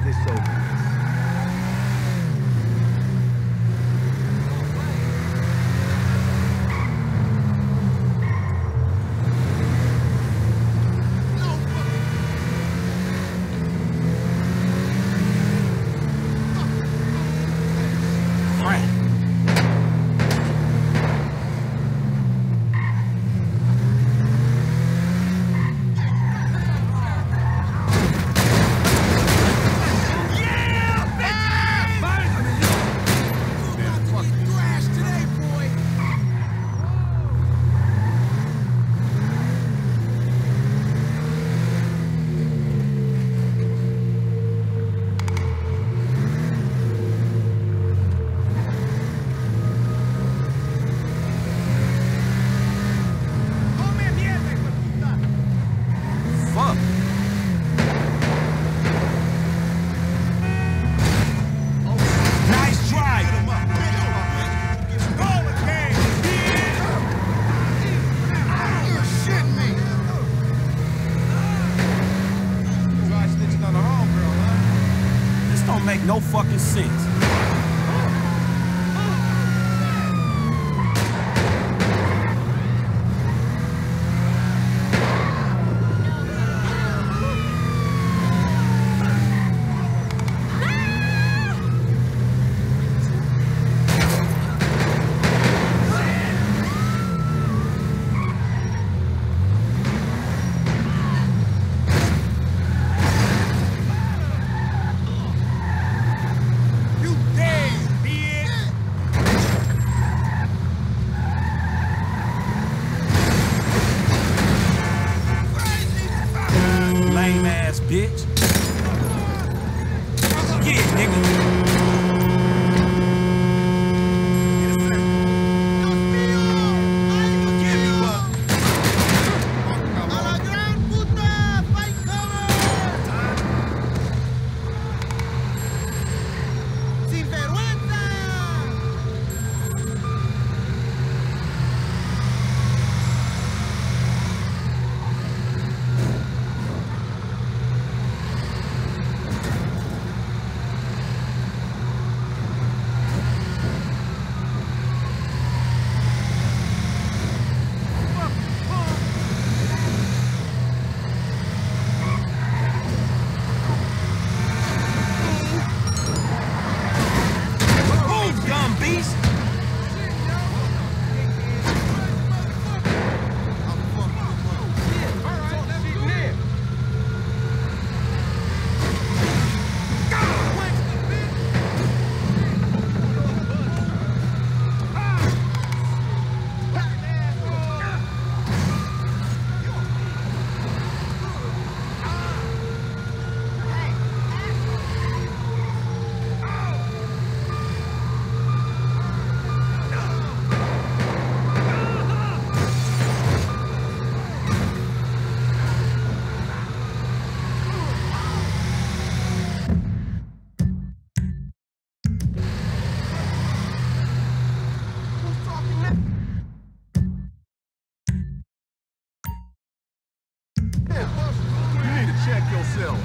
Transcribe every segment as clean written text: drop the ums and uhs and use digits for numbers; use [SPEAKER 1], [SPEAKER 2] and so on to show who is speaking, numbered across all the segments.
[SPEAKER 1] this over.
[SPEAKER 2] Make no fucking sense. Lame ass bitch. Yeah, nigga.
[SPEAKER 1] Check yourself.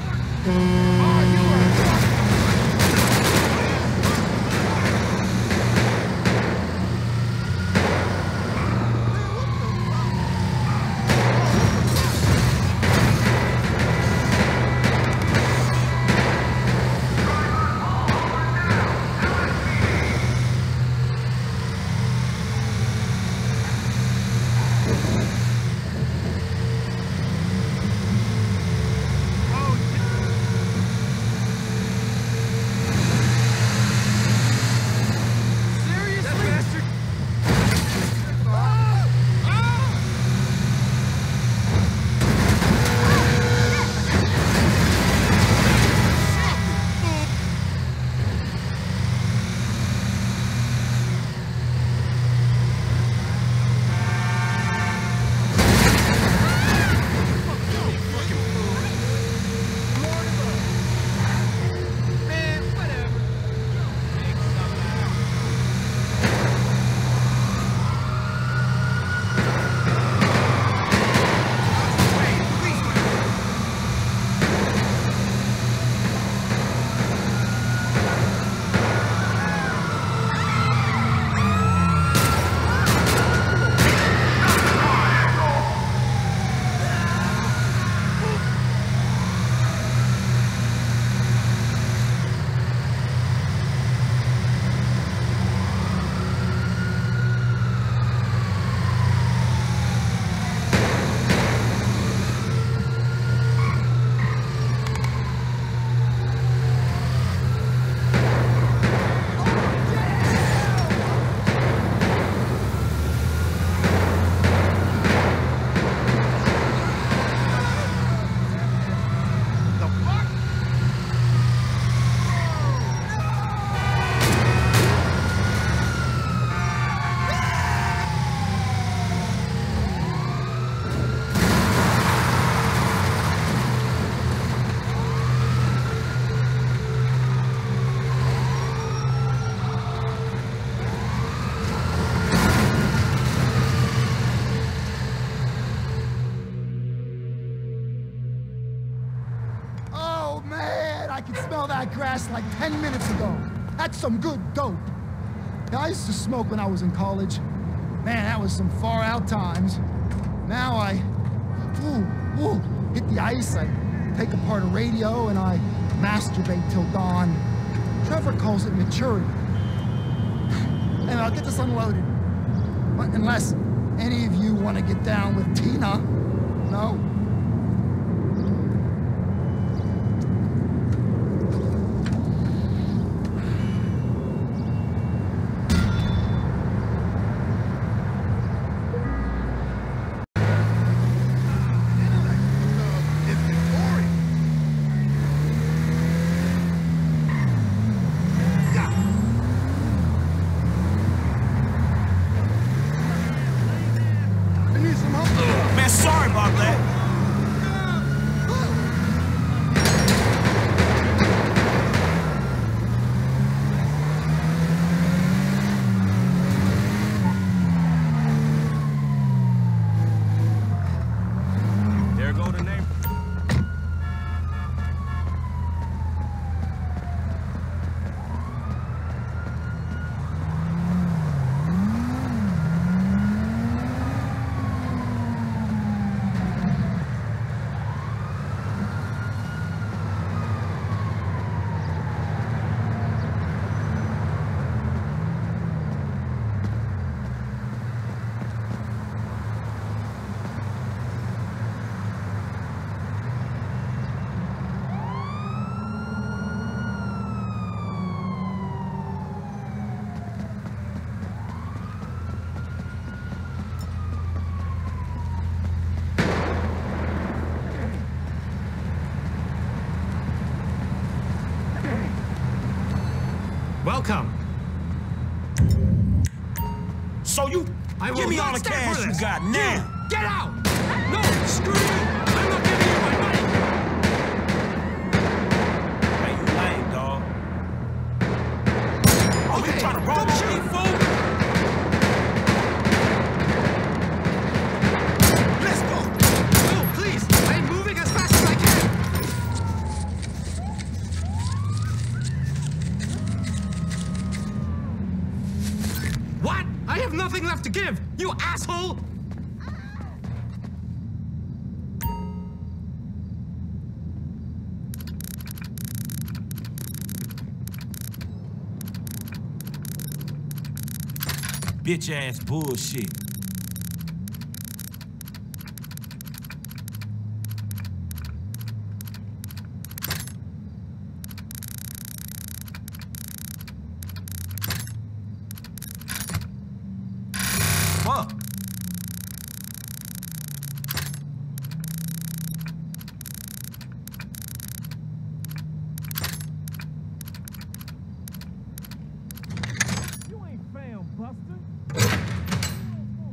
[SPEAKER 3] I could smell that grass like 10 minutes ago. That's some good dope. Yeah, I used to smoke when I was in college. Man, that was some far out times. Now I, hit the ice, I take apart a radio, and I masturbate till dawn. Trevor calls it maturity. Anyway, I'll get this unloaded. But unless any of you want to get down with Tina, no?
[SPEAKER 2] Man, sorry about that. There go the name.
[SPEAKER 4] Welcome.
[SPEAKER 2] So you
[SPEAKER 4] I will
[SPEAKER 2] give me
[SPEAKER 4] not
[SPEAKER 2] all the
[SPEAKER 4] stand
[SPEAKER 2] cash
[SPEAKER 4] for
[SPEAKER 2] you
[SPEAKER 4] this.
[SPEAKER 2] got now.
[SPEAKER 4] Get out! No, screw you! I'm not giving you my money!
[SPEAKER 2] Hey, you lame, dog. Oh, you trying to roll
[SPEAKER 4] Don't
[SPEAKER 2] me,
[SPEAKER 4] shoot,
[SPEAKER 2] fool? Let's go.
[SPEAKER 4] No, please! I'm moving as fast as I can! What? I have nothing left to give, you asshole!
[SPEAKER 2] Bitch ass bullshit. Fuck. You ain't found, Buster.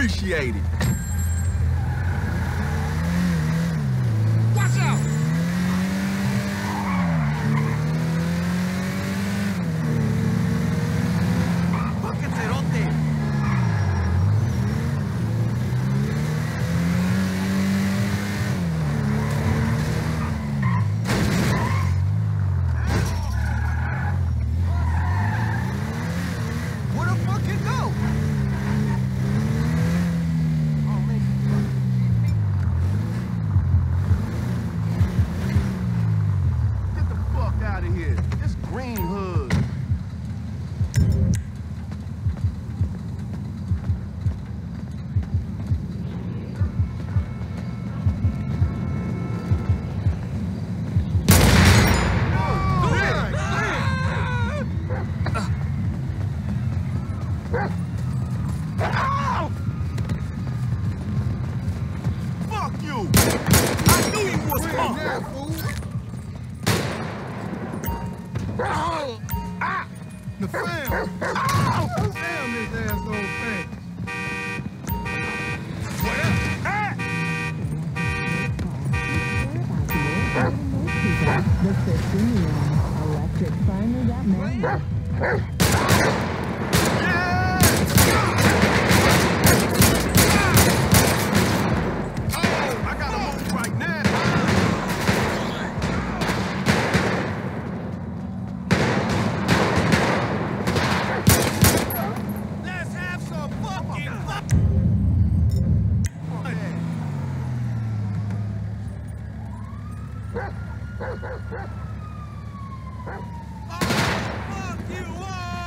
[SPEAKER 1] Appreciate it.
[SPEAKER 4] Watch out!
[SPEAKER 2] Fucking cerote. Where the fuck it go?
[SPEAKER 1] Get the fuck out of here. It's Green Hood. Fuck you!
[SPEAKER 2] I knew he was punk.
[SPEAKER 1] The fam! Damn this asshole thing!
[SPEAKER 5] The 50 neon electric finally got married.
[SPEAKER 1] Oh, I gotta move right now!
[SPEAKER 2] Let's have some fucking fun. Oh, fuck you all!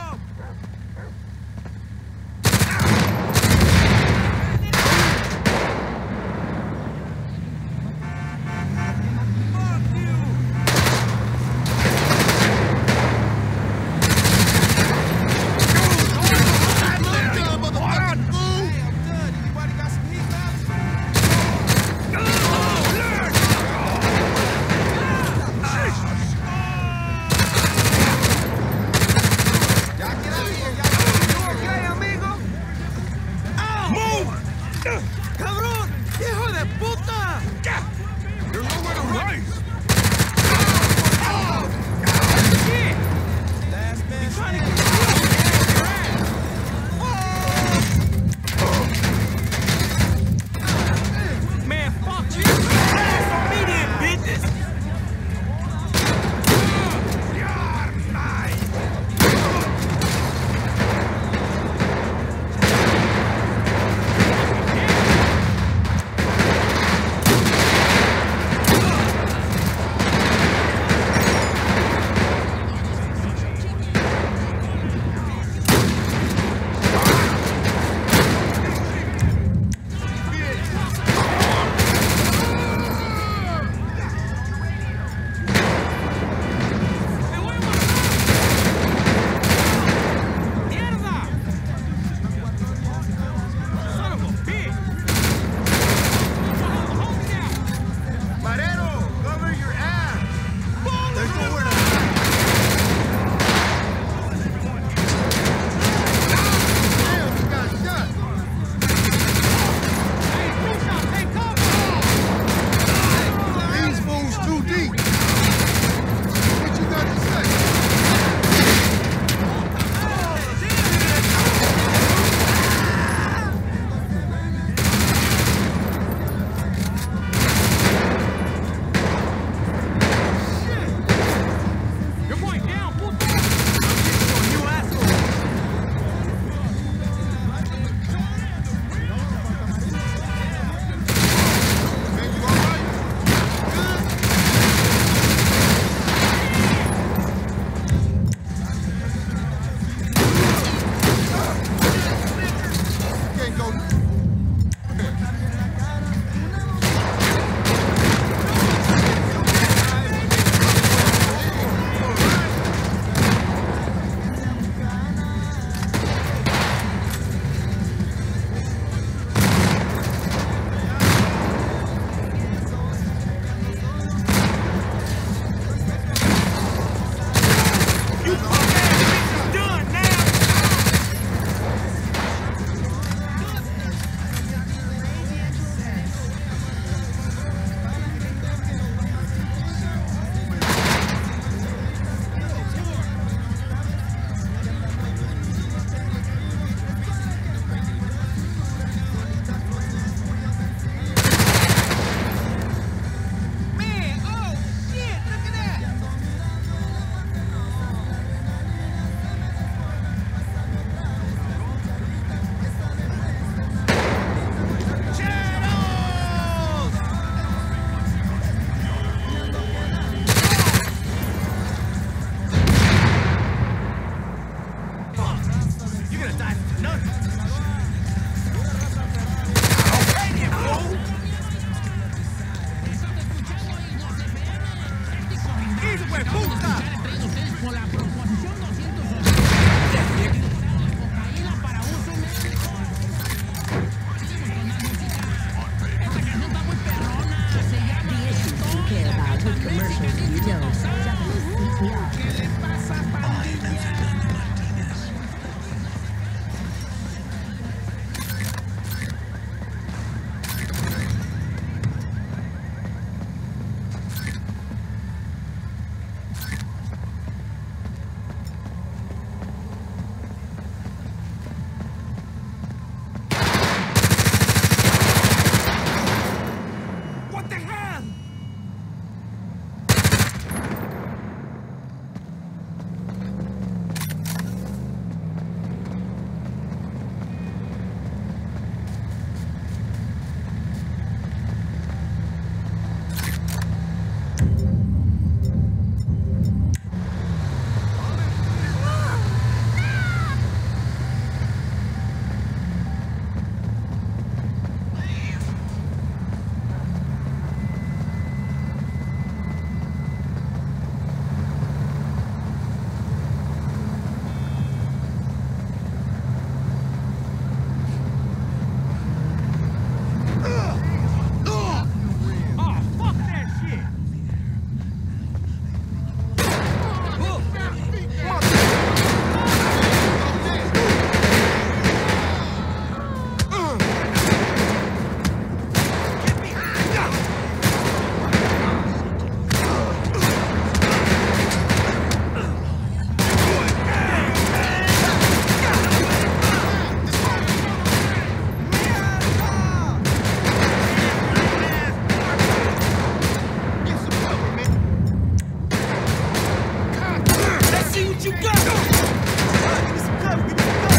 [SPEAKER 2] you got? Give me some cover, give me some cover.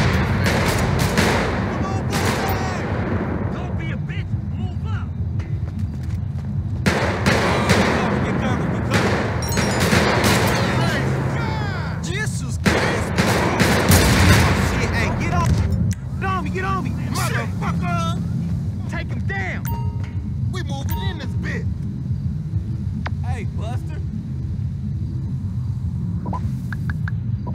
[SPEAKER 2] Come on, boy.
[SPEAKER 4] Don't be a bitch. Move up.
[SPEAKER 2] Get covered. Jesus Christ. Shit, hey, get on me, motherfucker.
[SPEAKER 1] Take him down. We moving in this bit.
[SPEAKER 2] Hey, Buster.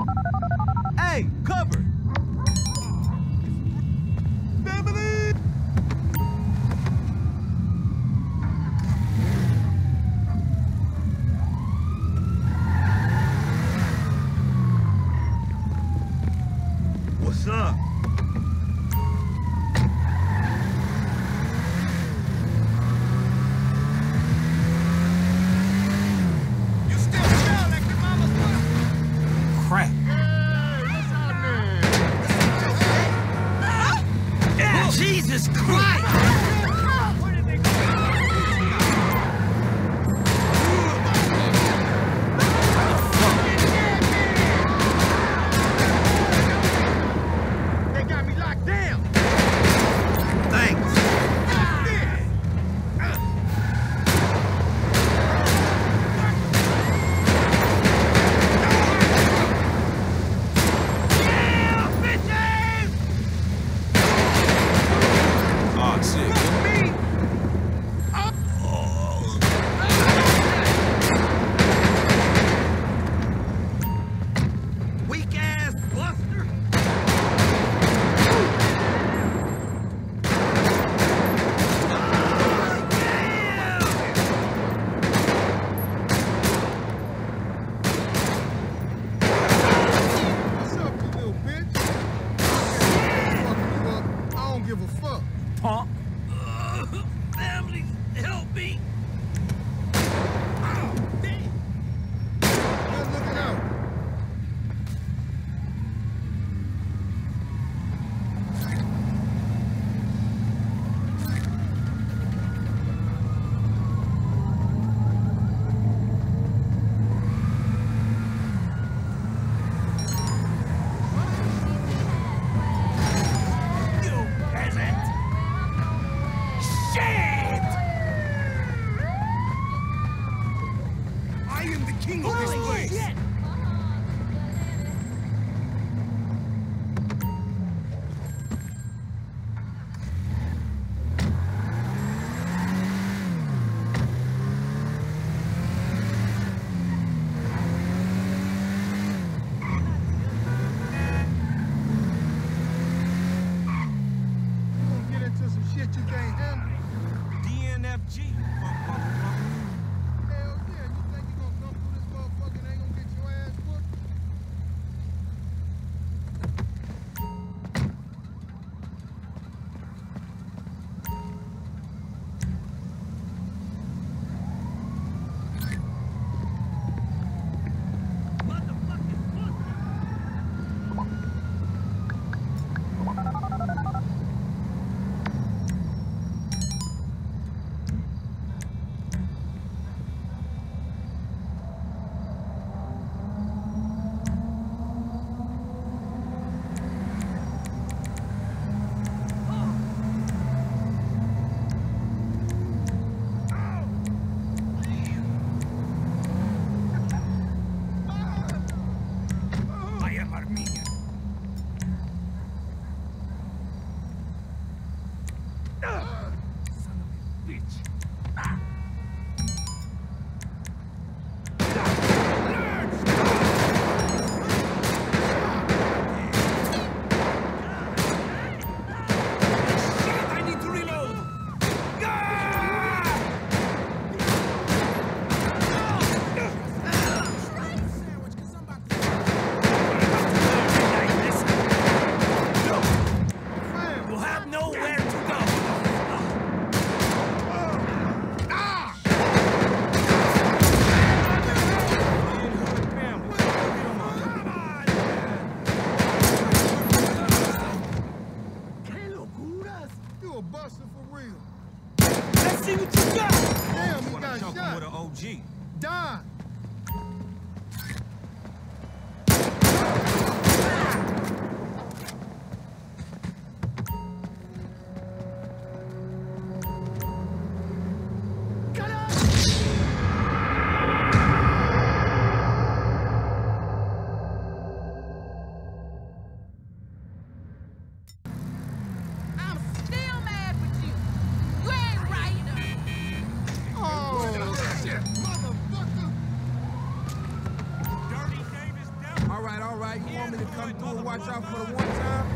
[SPEAKER 2] come through and watch out for the one time?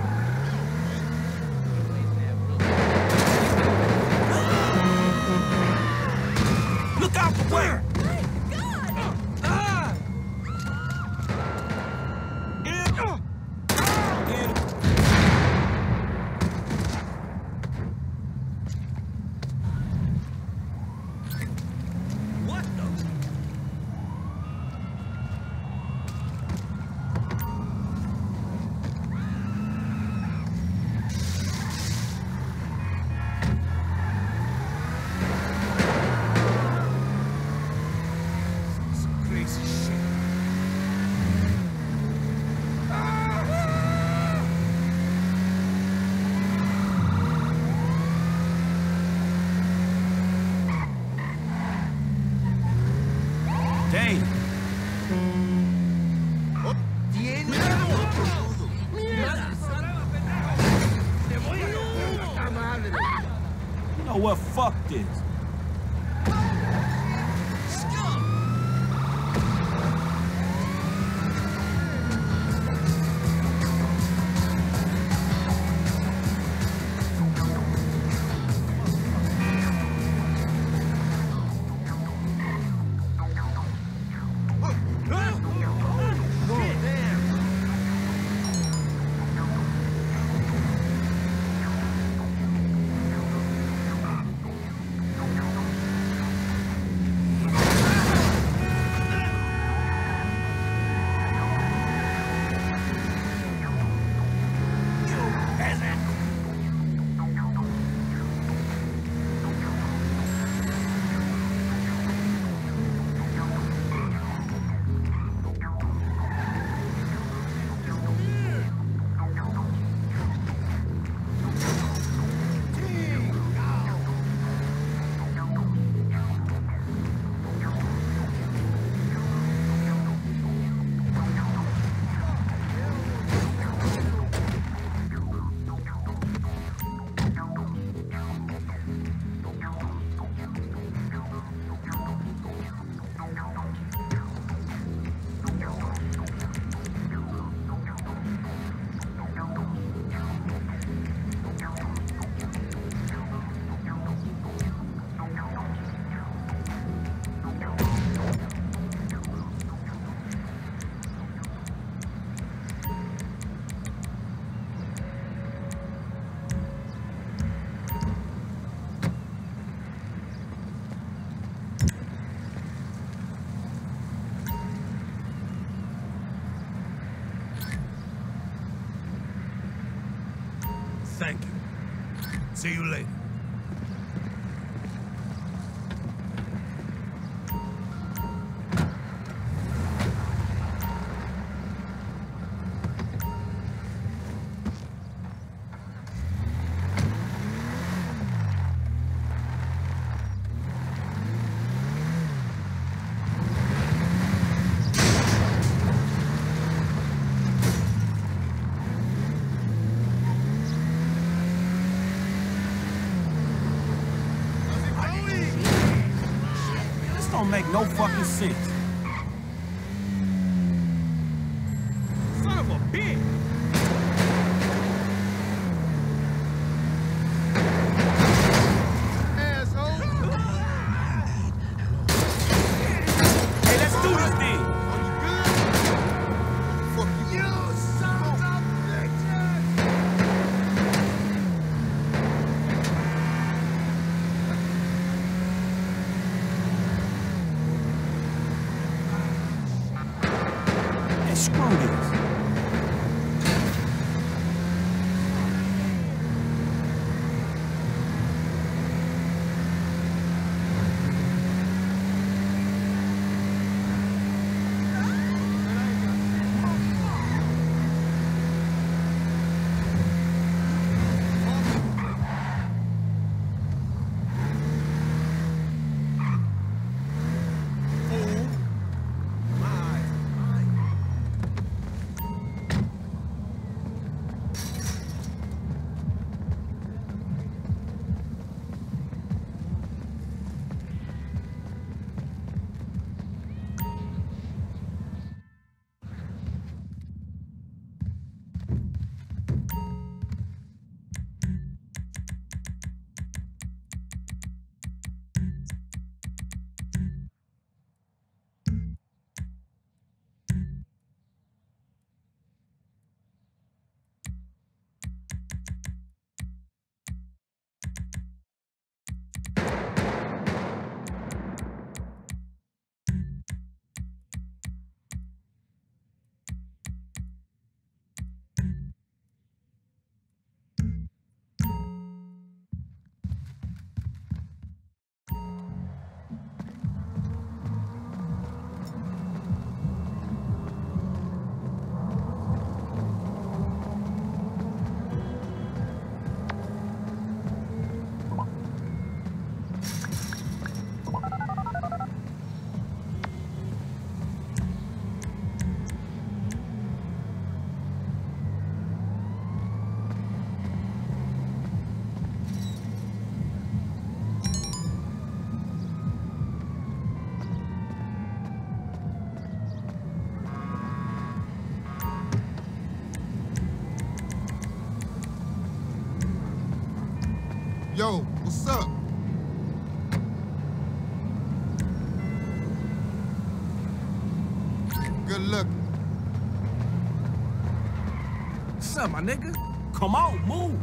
[SPEAKER 2] Look out for where?
[SPEAKER 6] You know what? Fuck this.
[SPEAKER 2] Thank you. See you later.
[SPEAKER 6] Don't make no fucking sense.
[SPEAKER 2] Son of a bitch!
[SPEAKER 6] Hey, let's do this then. Screw this.
[SPEAKER 1] Yo, what's up? Good looking.
[SPEAKER 6] What's up, my nigga? Come on, move.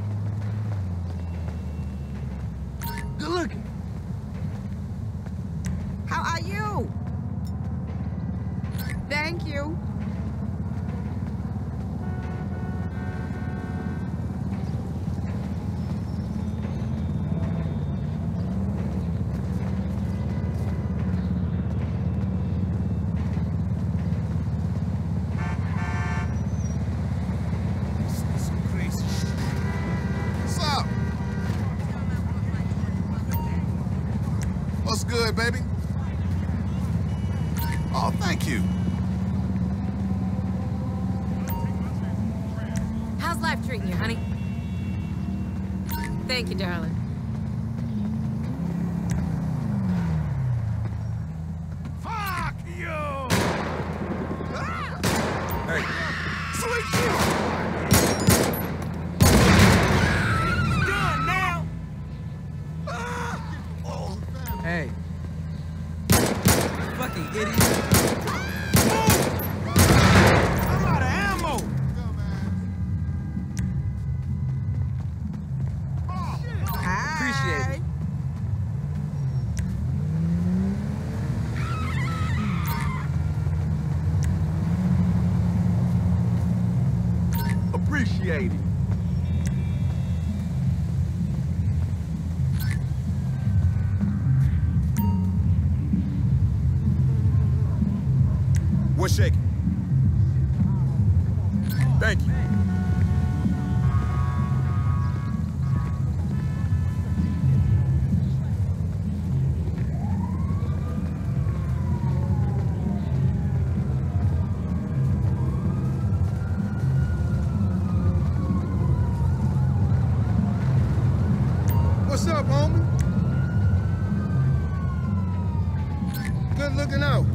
[SPEAKER 1] Good looking.
[SPEAKER 7] How are you? Thank you.
[SPEAKER 2] Some crazy shit.
[SPEAKER 1] What's up? What's good, baby? Oh, thank you.
[SPEAKER 8] How's life treating you, honey? Thank you, darling.
[SPEAKER 2] Fuck you!
[SPEAKER 6] Hey,
[SPEAKER 2] Sweet shit! Done now!
[SPEAKER 9] Hey. Fucking idiot.
[SPEAKER 2] I'm out of ammo!
[SPEAKER 9] Appreciate it.
[SPEAKER 1] Appreciate it.
[SPEAKER 6] what's shaking? Thank you.
[SPEAKER 1] What's up, homie? Good looking out.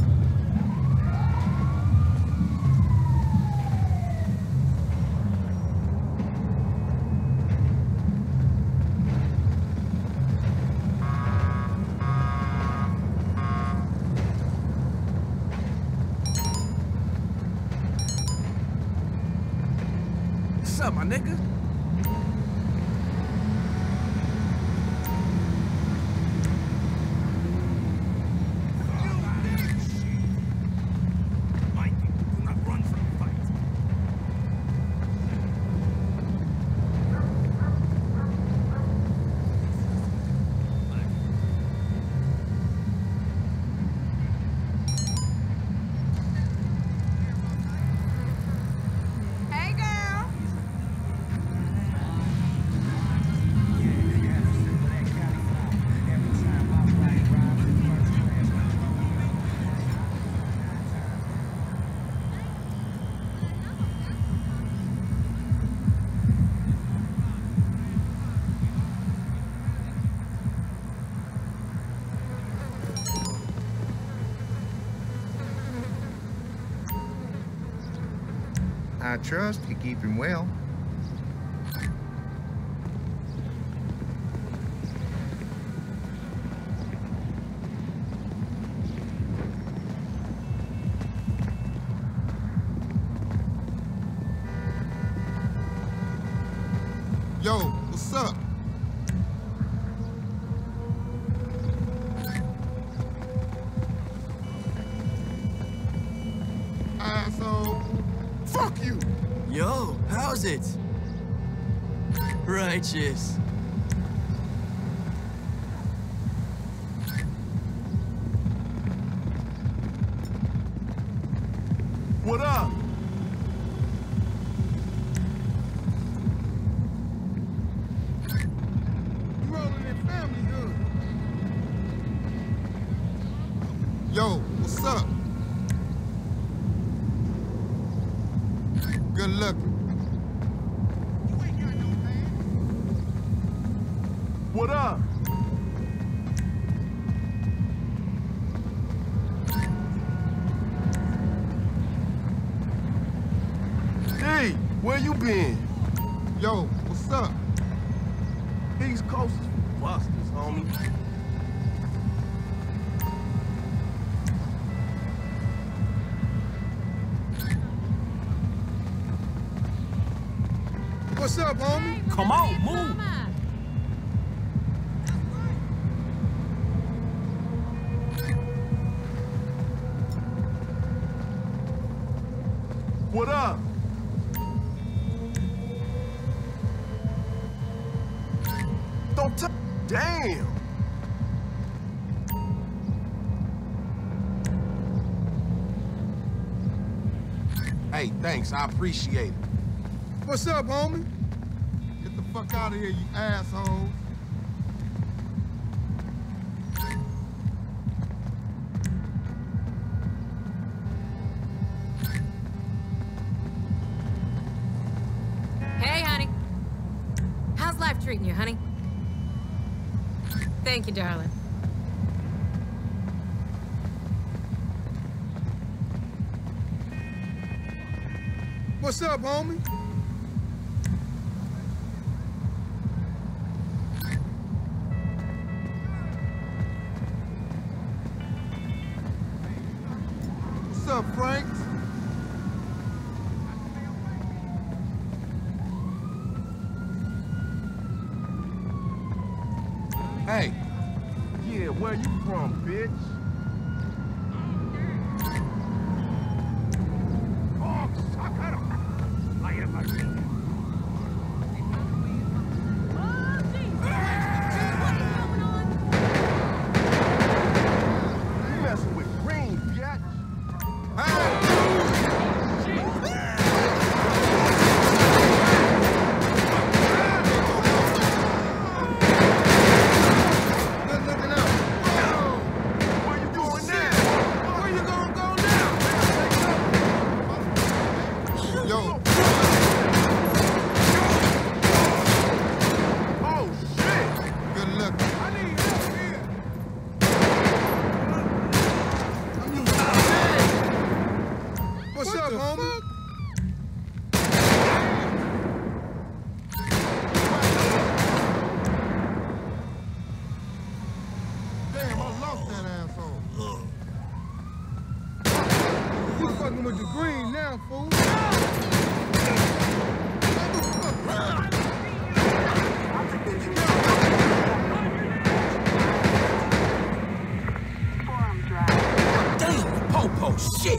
[SPEAKER 6] What's up, my nigga?
[SPEAKER 2] My people do not run from the fight.
[SPEAKER 7] Hey, girl.
[SPEAKER 10] I trust you keep him well.
[SPEAKER 1] Yo, what's up? Asshole. Fuck you.
[SPEAKER 9] Yo, how's it? Righteous.
[SPEAKER 1] What up? You rolling in family good. Yo, what's up? Good looking. You ain't got no man. What up? Hey, where you been? Yo, what's up? East Coast is for busters, homie.
[SPEAKER 2] What's up, homie?
[SPEAKER 6] Come on, move.
[SPEAKER 1] What up? Don't touch. Damn. Hey, thanks. I appreciate it.
[SPEAKER 2] What's up, homie?
[SPEAKER 1] Get the fuck out of here, you assholes.
[SPEAKER 8] Hey, honey. How's life treating you, honey? Thank you, darling.
[SPEAKER 2] What's up, homie?
[SPEAKER 1] What's up, Franks? Hey. Yeah, where you from, bitch? You messing with Green, bitch.
[SPEAKER 2] Good looking out.
[SPEAKER 1] Where you going now?
[SPEAKER 2] Where you gonna go now?
[SPEAKER 1] Yo. Oh, shit.
[SPEAKER 2] Good looking.
[SPEAKER 1] I need help here.
[SPEAKER 2] What's up, homie?
[SPEAKER 1] Damn, I lost that asshole.
[SPEAKER 2] You fucking with the green now, fool.
[SPEAKER 6] Damn, Popo, shit.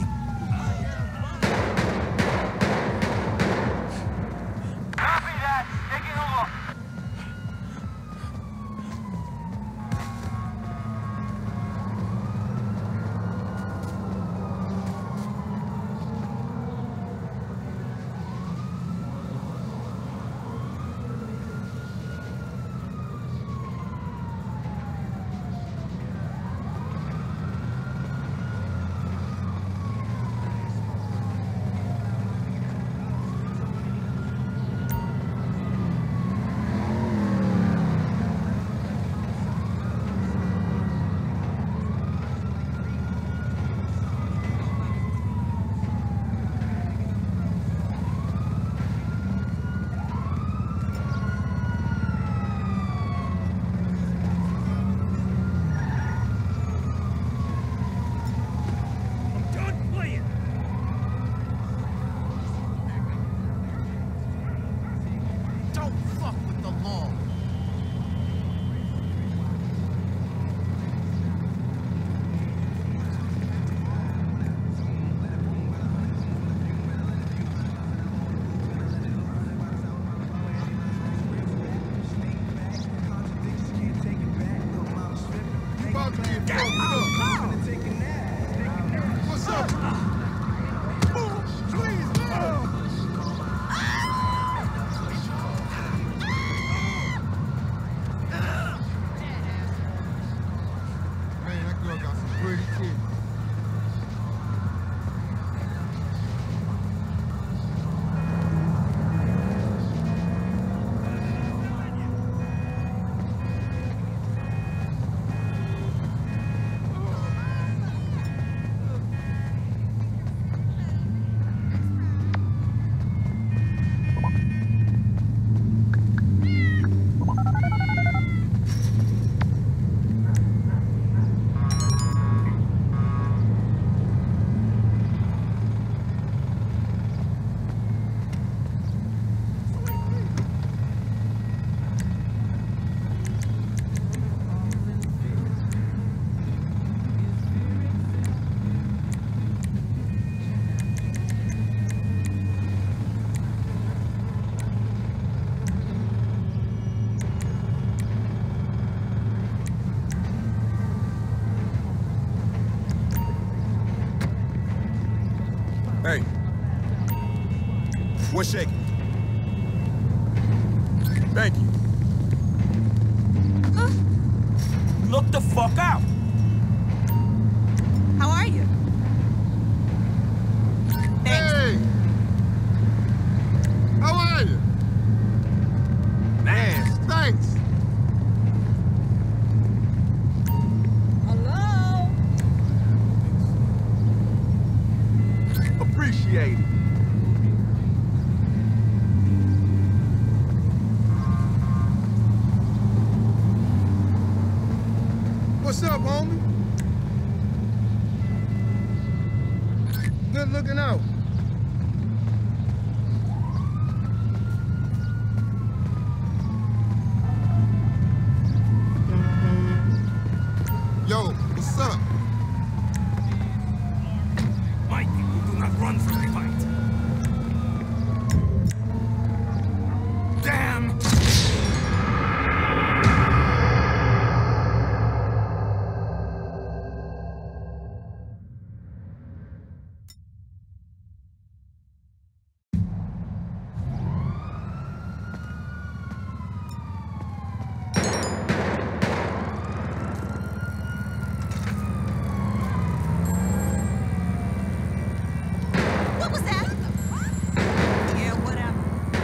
[SPEAKER 6] Hey. What's shaking? Thank you. Look the fuck out.
[SPEAKER 7] How are you? Thanks.
[SPEAKER 2] Hey! How are you?
[SPEAKER 6] Man,
[SPEAKER 2] Thanks.
[SPEAKER 7] Hello?
[SPEAKER 1] Appreciate it.
[SPEAKER 2] What's up, homie? Good looking out. Yo, what's up?
[SPEAKER 6] my people do not run from the fight. Damn!
[SPEAKER 7] What was that? Yeah, whatever.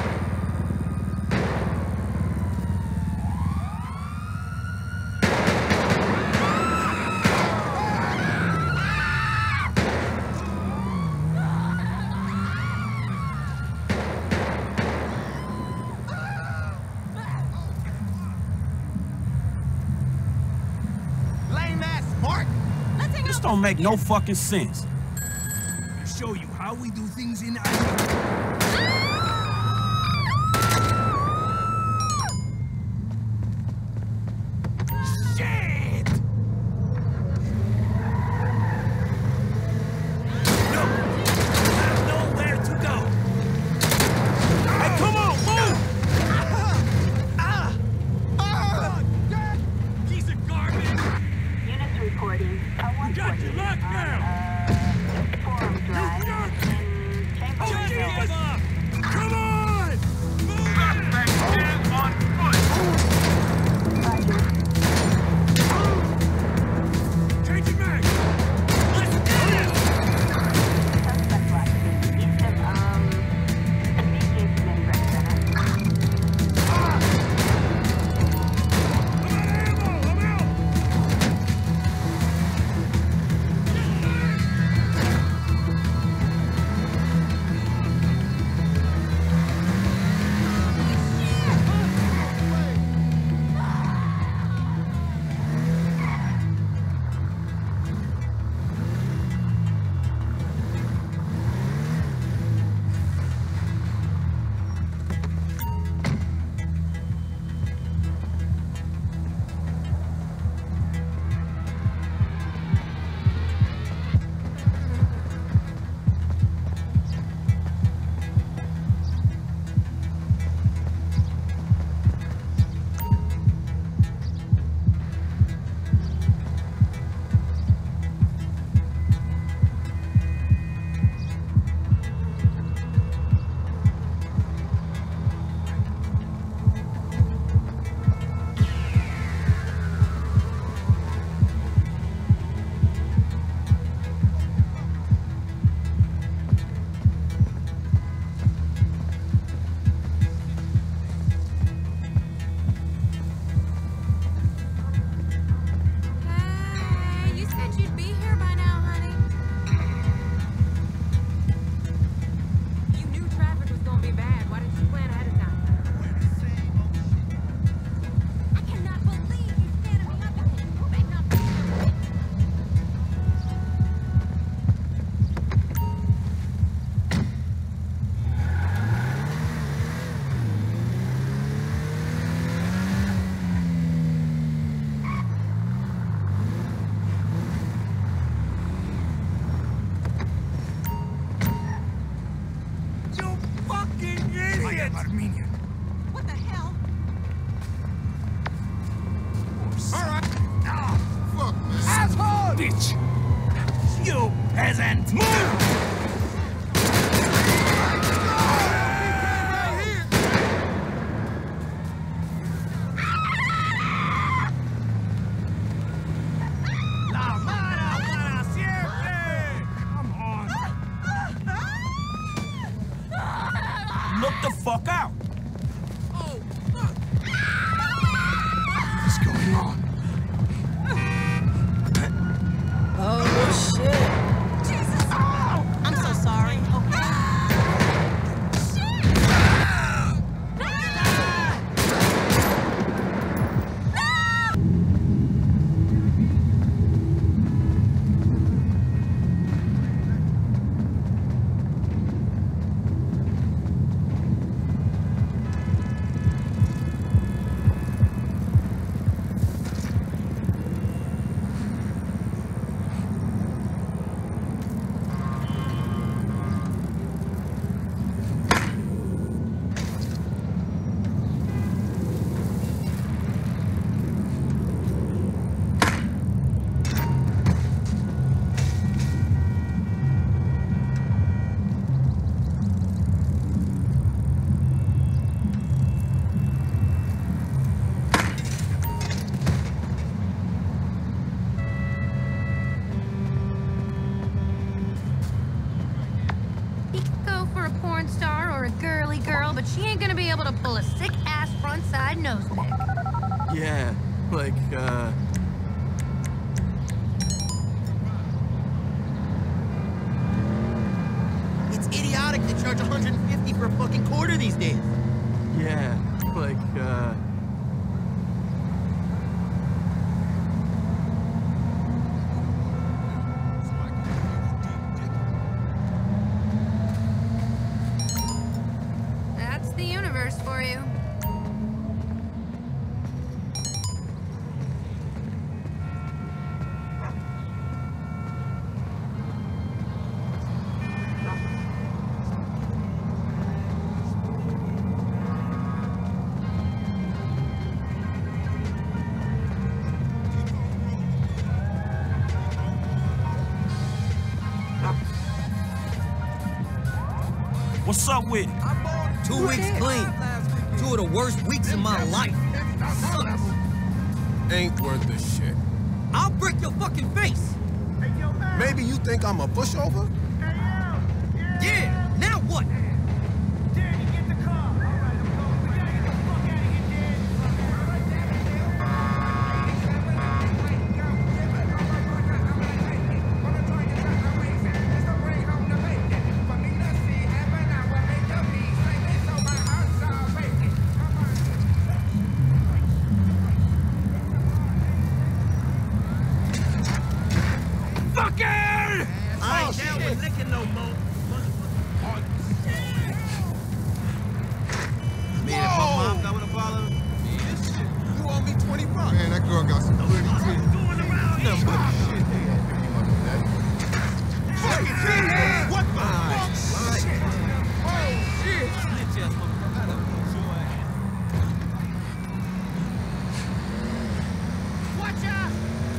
[SPEAKER 1] Lame ass Mark.
[SPEAKER 7] Let's hang
[SPEAKER 6] This
[SPEAKER 7] out.
[SPEAKER 6] don't make no fucking sense. Show you how we do things in Shit! No! Have nowhere to go! Hey, come on, move! Piece of garbage!
[SPEAKER 5] Units reporting a
[SPEAKER 6] You got your luck now!
[SPEAKER 5] Forum Drive in Chambersville.
[SPEAKER 6] Come on!
[SPEAKER 1] Suspect is on foot.
[SPEAKER 5] Roger.
[SPEAKER 6] Changing mag! Let's get it!
[SPEAKER 5] Suspect located east of, BJ Smith Rec Center.
[SPEAKER 6] I'm out of ammo! I'm out!
[SPEAKER 8] Hey, you said you'd be here by now, honey. You knew traffic was gonna be bad. Why didn't you plan ahead of time? I cannot believe you standing me up and you better not be here.
[SPEAKER 6] You fucking idiot! Armenian.
[SPEAKER 7] What the hell?
[SPEAKER 2] All right. Fuck, man.
[SPEAKER 6] Asshole! Bitch! You peasant! Move!
[SPEAKER 11] but she ain't gonna be able to pull a sick-ass front-side nose pick.
[SPEAKER 9] Yeah, like,
[SPEAKER 6] It's idiotic to charge 150 for a fucking quarter these days.
[SPEAKER 9] yeah, like,
[SPEAKER 11] That's the universe for you.
[SPEAKER 6] What's up with it? 2 weeks clean. 2 of the worst weeks of my life. Sucks.
[SPEAKER 2] Ain't worth the shit.
[SPEAKER 6] I'll break your fucking face.
[SPEAKER 2] Maybe you think I'm a pushover?
[SPEAKER 6] Yeah, now what? I ain't down with licking no more.
[SPEAKER 2] Man, if my mom got with a bottle, you owe me 20 bucks. Man, that girl got some pretty teeth. Nothing but shit. Fucking shit! What the fuck? Shit! Oh, shit!
[SPEAKER 6] Watch out!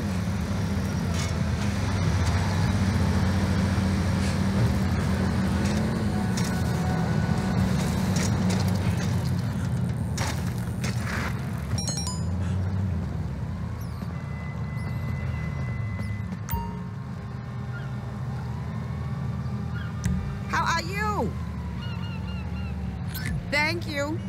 [SPEAKER 7] How are you? Thank you.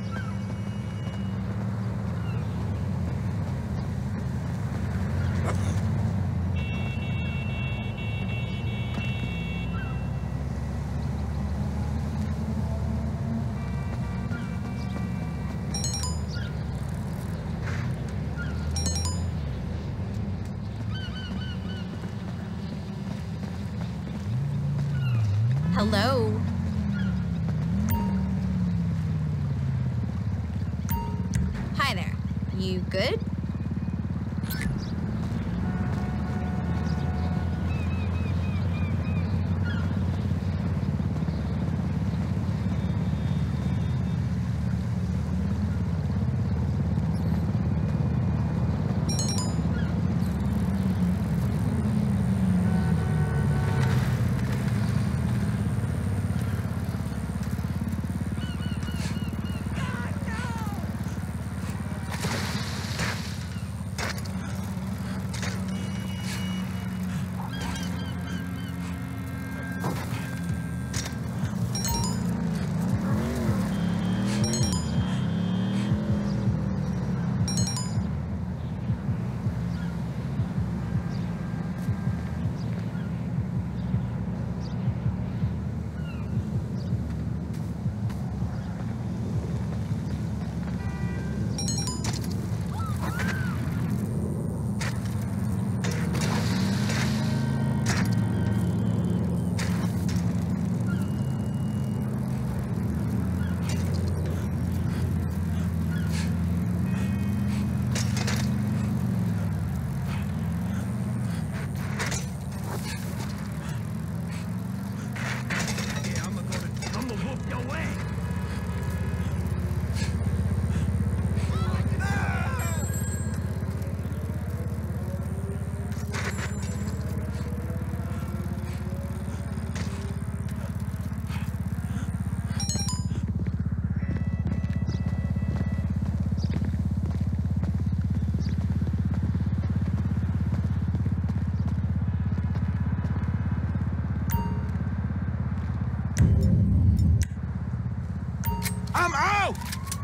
[SPEAKER 11] Hello. Hi there. You good?
[SPEAKER 2] I'm out!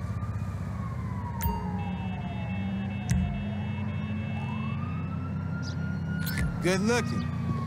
[SPEAKER 2] Good looking.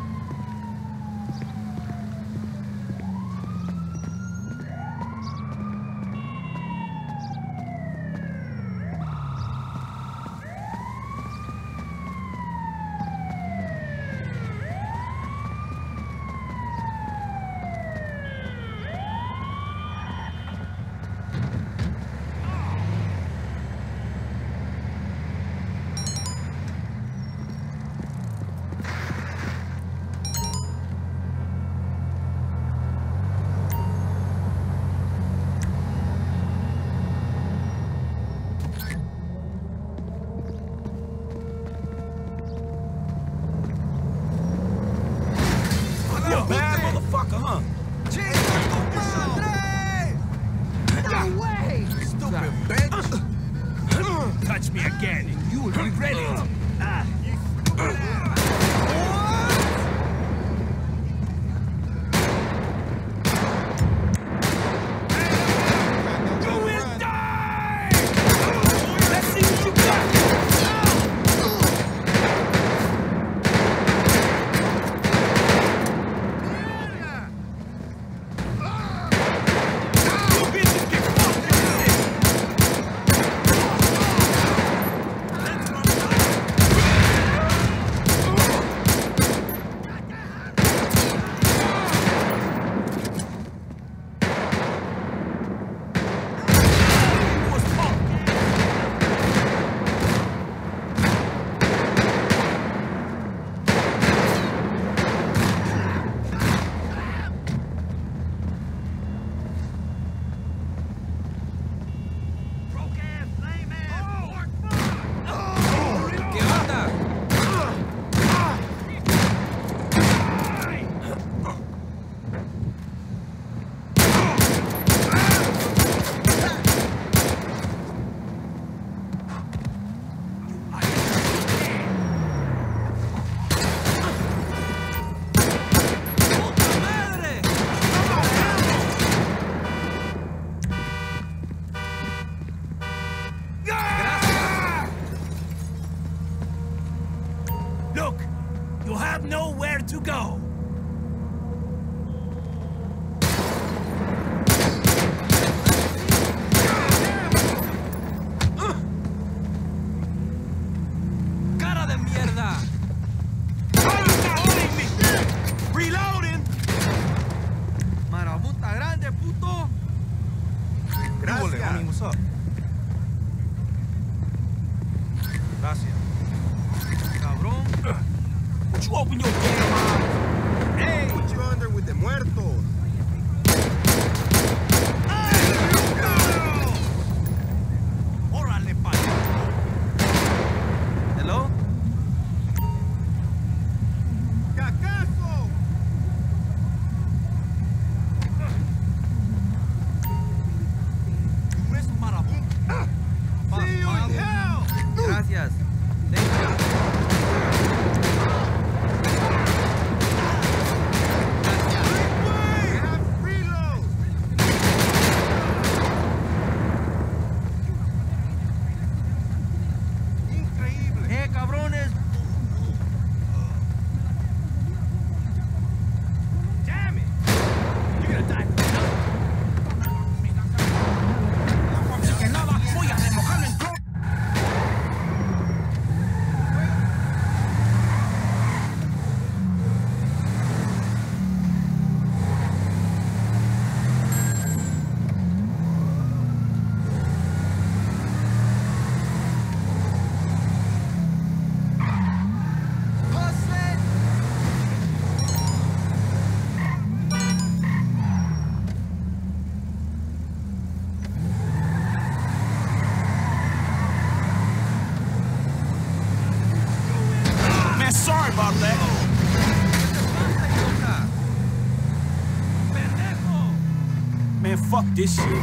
[SPEAKER 6] Fuck this shit.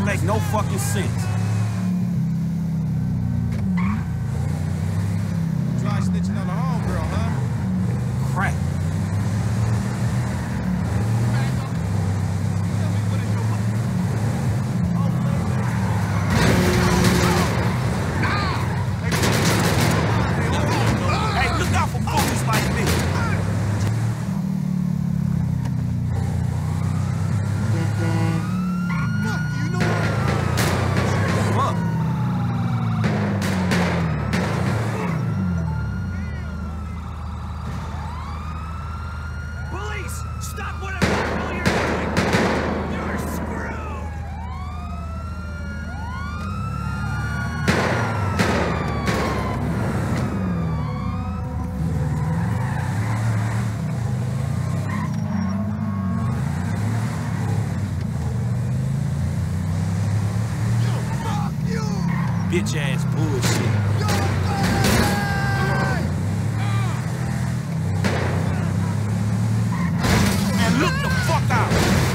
[SPEAKER 12] don't make no fucking sense.
[SPEAKER 2] Try snitching on the homegirl, huh?
[SPEAKER 12] Crap. Hey, look out for fools like me. Bitch ass bullshit. Man, look the fuck out.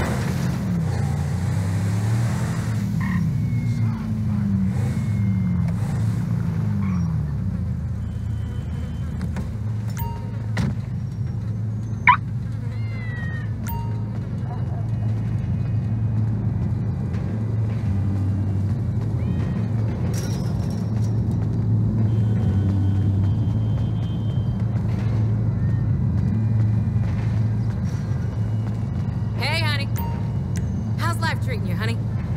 [SPEAKER 8] Treating you, honey.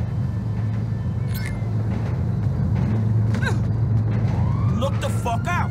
[SPEAKER 12] Look the fuck out.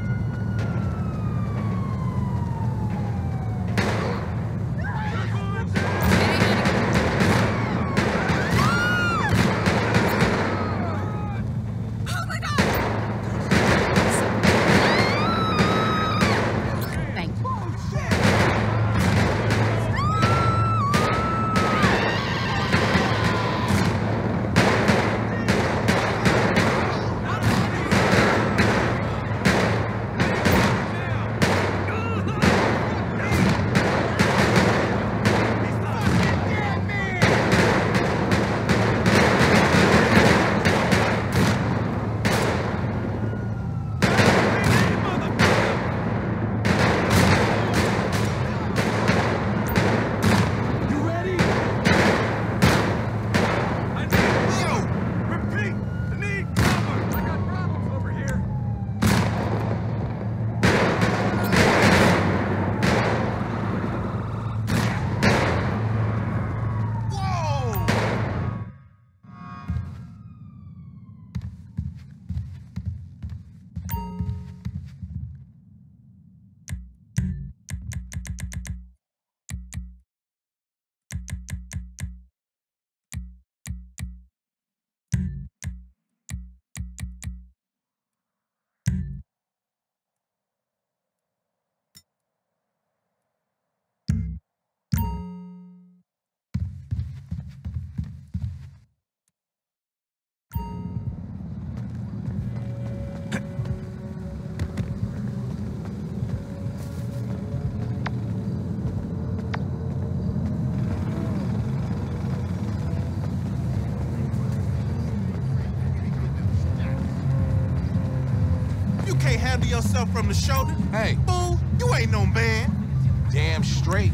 [SPEAKER 2] Can't handle yourself from the shoulder? Hey, fool, you ain't no man. Damn straight.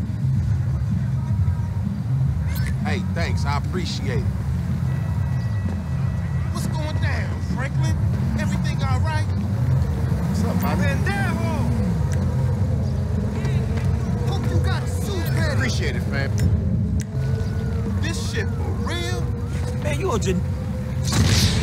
[SPEAKER 2] Hey, thanks, I appreciate it. What's going down, Franklin? Everything all right? What's up, my man?
[SPEAKER 3] Hope you got a suit ready.
[SPEAKER 2] Appreciate it, fam. This shit for real?
[SPEAKER 12] Man, you a